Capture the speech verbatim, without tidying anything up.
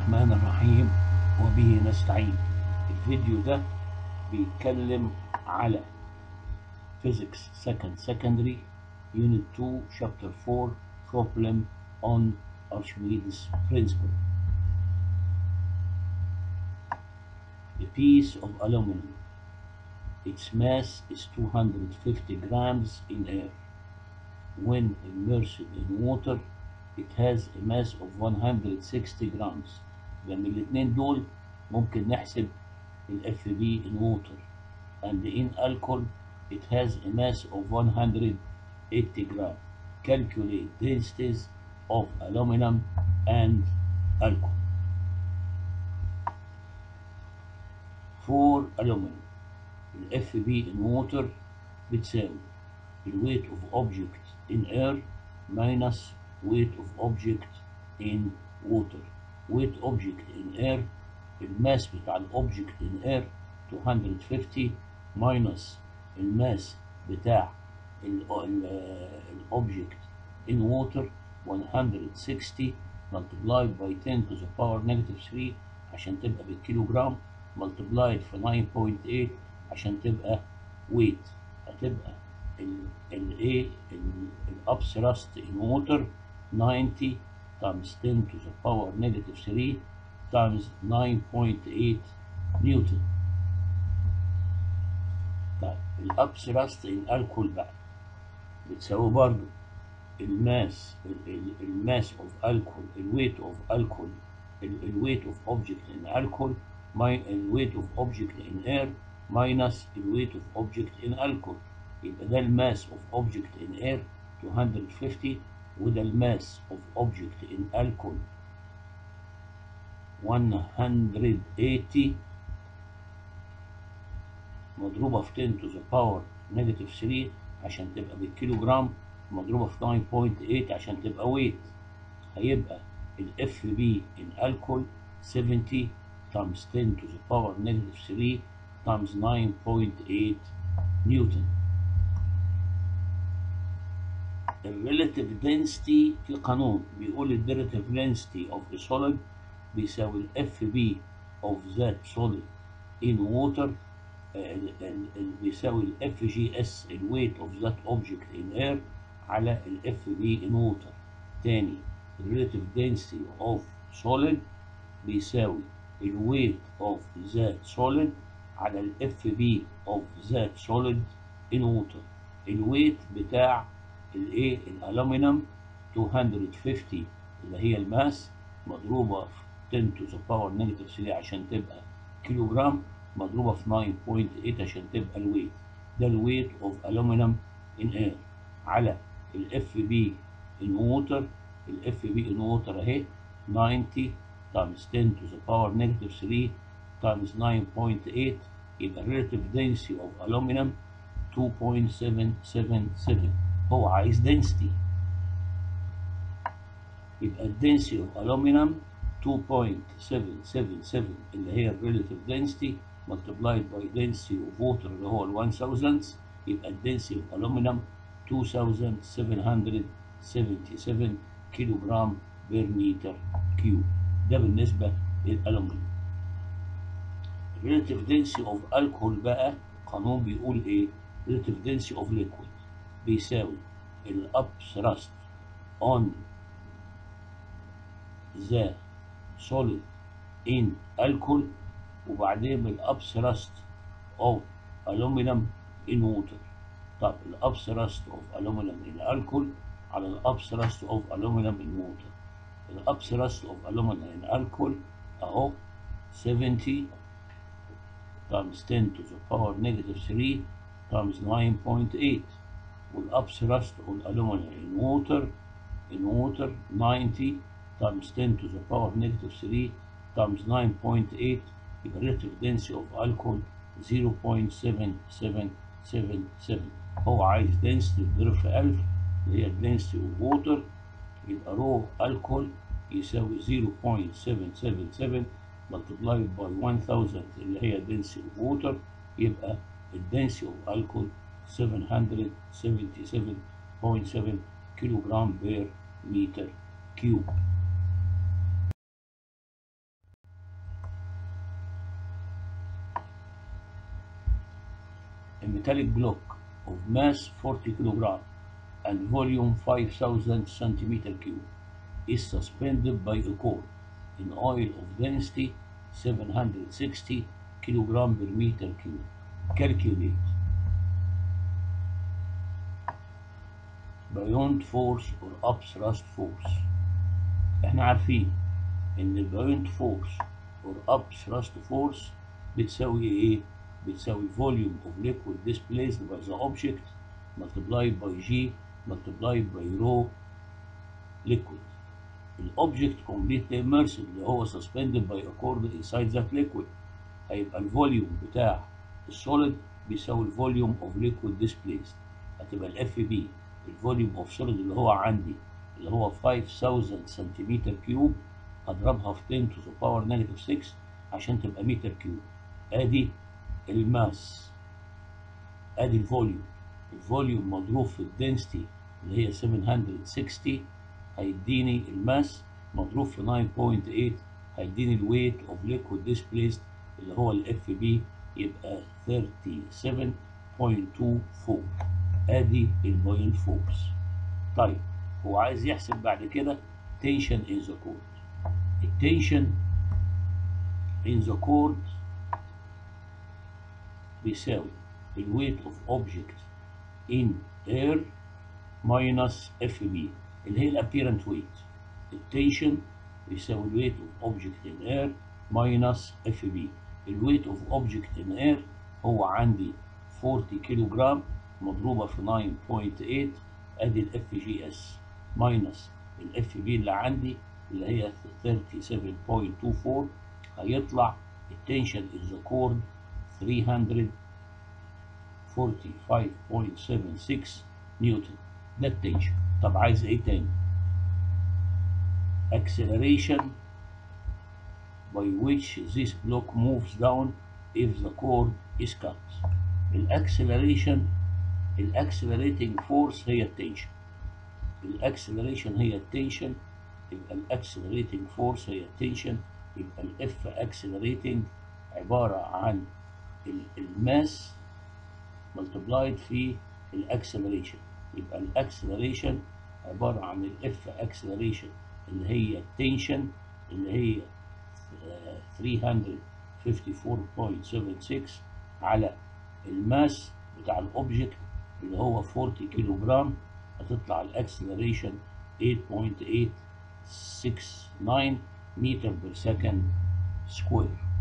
الرحمن الرحيم وبه نستعين. الفيديو ده بيتكلم على Physics Second Secondary Unit two Chapter four Problem on Archimedes Principle. A piece of aluminum, its mass is two hundred fifty grams in air. When immersed in water, it has a mass of one hundred sixty grams. يبقى من الاثنين دول ممكن نحسب ال F B in water, and in alcohol it has a mass of one hundred eighty grams. Calculate densities of aluminum and alcohol. For aluminum, ال F B in water بتساوي ال weight of object in air minus weight of object in water. weight object in air, الماس بتاع الاوبجكت in air two hundred fifty minus الماس بتاع الاوبجكت in water one hundred sixty multiplied by ten to the power negative three عشان تبقى بالكيلو جرام multiplied في nine point eight عشان تبقى weight. هتبقى ال A الاب thrust in water ninety times ten to the power negative three times nine point eight نيوتن. طيب الاب thrust in alcohol بقى بتساوي برضه الماس الماس اوف الكحول الويت اوف الكحول الويت اوف اوبجكت ان الكحول الويت اوف اوبجكت ان اير ماينس الويت اوف اوبجكت ان الكحول. يبقى ده الماس اوف اوبجكت ان اير two hundred fifty وده الماس اوف اوبجكت ان الكحول one hundred eighty مضروبة في ten to the power negative three عشان تبقى بالكيلو جرام مضروبة في nine point eight عشان تبقى ويت. هيبقى ال F B in alcohol seventy times ten to the power negative three times nine point eight نيوتن. ال relative density في قانون بيقول ال relative density of a solid بيساوي ال F B of that solid in water بيساوي ال F G S ال weight of that object in air على ال F B in water. تاني ال relative density of solid بيساوي ال weight of that solid على ال F B of that solid in water. ال weight بتاع الايه الالومنيوم two hundred fifty اللي هي الماس مضروبة في ten to the power negative three عشان تبقى كيلو جرام مضروبة في nine point eight عشان تبقى الويت. ده الويت اوف الومنيوم ان اير على الاف بي ان ووتر. الاف بي ان ووتر اهي ninety times ten to the power negative three times nine point eight يبقى relative density of aluminum two point seven seven seven. هو عايز density يبقى الدنسي اوف aluminum two point seven seven seven اللي هي relative density multiplied by density of water اللي هو ال one thousand يبقى الدنسي اوف aluminum two thousand seven hundred seventy-seven كيلو جرام بير متر كيوب. ده بالنسبة للألومنيوم. relative density of alcohol بقى قانون بيقول ايه؟ relative density of liquid بيساوي ال up thrust on the solid in alcohol وبعدين الاب thrust of aluminum in water. طب الاب thrust of aluminum in alcohol على الاب thrust of aluminum in water. الاب thrust of aluminum in alcohol اهو seventy times ten to the power negative three times nine point eight والاب thrust of aluminum in water in water ninety times ten to the power negative three times nine point eight يبقى relative density of alcohol zero point seven seven seven seven. هو عايز density تضرب في ألف اللي هي density of water يبقى رو alcohol يساوي zero point seven seven seven multiplied by one thousand اللي هي density of water يبقى density of alcohol seven hundred seventy-seven point seven كيلو جرام بير متر كيوب. a metallic block of mass forty kilogram and volume five thousand centimeter cube is suspended by a cord in oil of density seven hundred sixty kilogram per meter cube. Calculate buoyant force or upthrust force. احنا عارفين ان buoyant force or upthrust force بتساوي ايه؟ بتساوي volume of liquid displaced by the object multiplied by G multiplied by rho liquid. الobject completely immersed اللي هو suspended by a cord inside that liquid. هيبقى الفوليوم بتاع السوليد بيساوي الفوليوم of liquid displaced. هتبقى الاف بي الفوليوم اوف سوليد اللي هو عندي اللي هو خمسة آلاف سنتيمتر كيوب، هضربها في عشرة to the power negative ستة عشان تبقى متر كيوب. ادي الماس، ادي الفوليوم، الفوليوم مضروب في الدنسيتي اللي هي سبعمية وستين هيديني الماس مضروب في تسعة فاصلة تمانية هيديني الويت اوف ليكويد ديسبليسد اللي هو الاف بي يبقى سبعة وثلاثين فاصلة اتنين أربعة. ادي البوينت فورس. طيب هو عايز يحسب بعد كده تنشن ان ذا كورد. التنشن ان ذا كورد بيساوي الويت اوف اوبجكت ان اير ماينس اف بي اللي هي الابيرنت ويت. التنشن بيساوي الويت اوف اوبجكت ان اير ماينس اف بي. الويت اوف اوبجكت ان اير هو عندي أربعين كيلو جرام مضروبه في تسعة فاصلة تمانية ادي الاف جي اس ماينس الاف بي اللي عندي اللي هي سبعة وثلاثين فاصلة اتنين أربعة هيطلع التنشن ان ذا كورد ثلاثمية وخمسة وأربعين فاصلة سبعة ستة نيوتن. ده التنشن. طب عايز ايه تاني؟ acceleration by which this block moves down if the cord is cut. الاكسلريشن الاكسلريتنج فورس هي التنشن. الاكسلريشن هي التنشن يبقى الاكسلريتنج فورس هي التنشن يبقى الاف اكسلريتنج عباره عن الماس ملتبلايد في الاكسلريشن يبقى الاكسلريشن عباره عن الاف اكسلريشن اللي هي التنشن اللي هي ثلاثمية وخمسة وأربعين فاصلة سبعة ستة على الماس بتاع الاوبجكت اللي هو أربعين كيلو جرام هتطلع الاكسلريشن ثمانية فاصلة تمانية ستة تسعة متر بير سكند سكوير.